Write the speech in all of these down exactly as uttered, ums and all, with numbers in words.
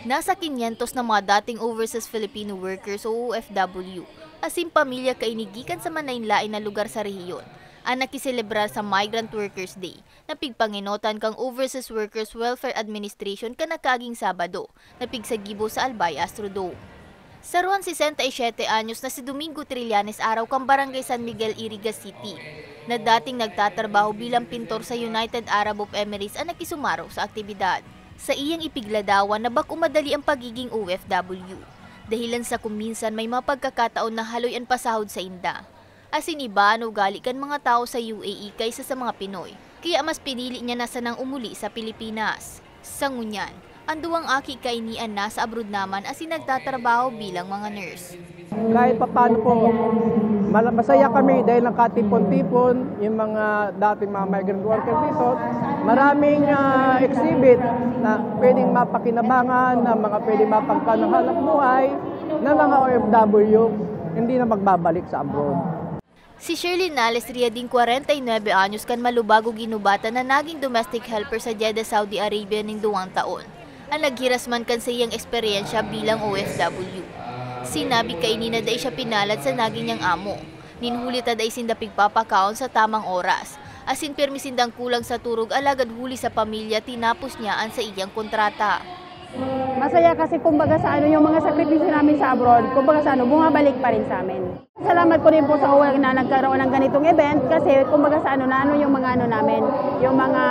Nasa kinyentos na mga dating overseas Filipino workers o O F W, asim pamilya kainigikan sa manlain-lain na lugar sa rehiyon, ang nakiselebrar sa Migrant Workers Day, na pigpanginotan kang Overseas Workers Welfare Administration kanakaging Sabado, na pigsagibo sa Albay Astrodome. Sa ruan sesenta y siyete anyos na si Domingo Trillanes araw kang Barangay San Miguel, Iriga City, na dating nagtatrabaho bilang pintor sa United Arab of Emirates ang nakisumaro sa aktibidad. Sa iyang ipigladawan na bak umadali ang pagiging O F W, dahilan sa kuminsan may mga pagkakataon na haloy ang pasahod sa inda. Asin iba ano gali kan mga tao sa U A E kaysa sa mga Pinoy, kaya mas pinili niya na sanang umuli sa Pilipinas. Sa ngunyan, ang duwang aki kainian na sa abroad naman asin nagtatrabaho bilang mga nurse. Kahit paano po, masaya kami dahil nakatipon-tipon yung mga dating mga migrant workers dito. Maraming uh, exhibit na pwedeng mapakinabangan, na mga pwedeng mapagkanahanap buhay na mga O F W, hindi na magbabalik sa abroad. Si Shirley Nales Riading forty y nueve anyos kan malubago ginubata na naging domestic helper sa Jeddah, Saudi Arabia ng duwang taon. Ang naghirasman kan sa iyang eksperyensya bilang O F W. Sinabi kay ni na day siya pinalad sa naging niyang amo. Ninhuli ta day sinda pigpapakaon sa tamang oras. Asin permisindang kulang sa turog alagad huli sa pamilya tinapos niyaan sa iyang kontrata. Masaya kasi kumbaga sa ano yung mga sakripisyo namin sa abroad, kumbaga sa ano bumabalik pa rin sa amin. Salamat ko rin po sa O W A na nagkaroon ng ganitong event kasi kumbaga sa ano na ano yung mga ano namin, yung mga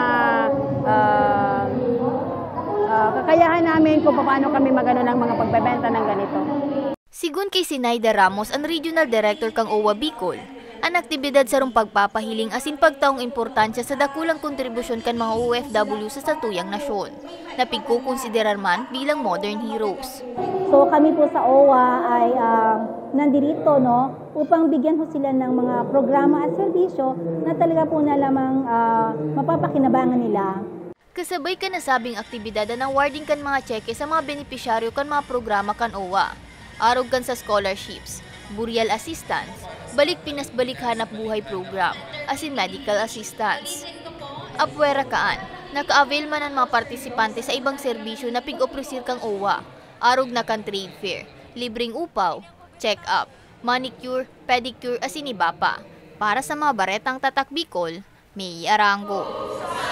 uh, uh, kakayahan namin kung paano kami magano ng mga pagbebenta ng ganito. Sigun kay Sinaida Ramos, ang Regional Director kang O W A Bicol, ang aktibidad sa rong pagpapahiling asin pagtaong importansya sa dakulang kontribusyon kan mga O F W sa satuyang nasyon, na pigkukonsiderar man bilang modern heroes. So kami po sa O W A ay uh, nandirito no, upang bigyan po sila ng mga programa at serbisyo na talaga po na lamang uh, mapapakinabangan nila. Kasabay ka nasabing aktibidad na awarding kan mga cheque sa mga benepisyaryo kan mga programa kan O W A. Arog kan sa scholarships, burial assistance, Balik Pinas Balik Hanap Buhay program, asin medical assistance. Apwera kaan, naka-avail man ang mga partisipante sa ibang serbisyo na pig-opresir kang O W A. Arog na kan trade fair, libreng upaw, check-up, manicure, pedicure, asin iba pa. Para sa mga baretang tatak Bicol, May Arango.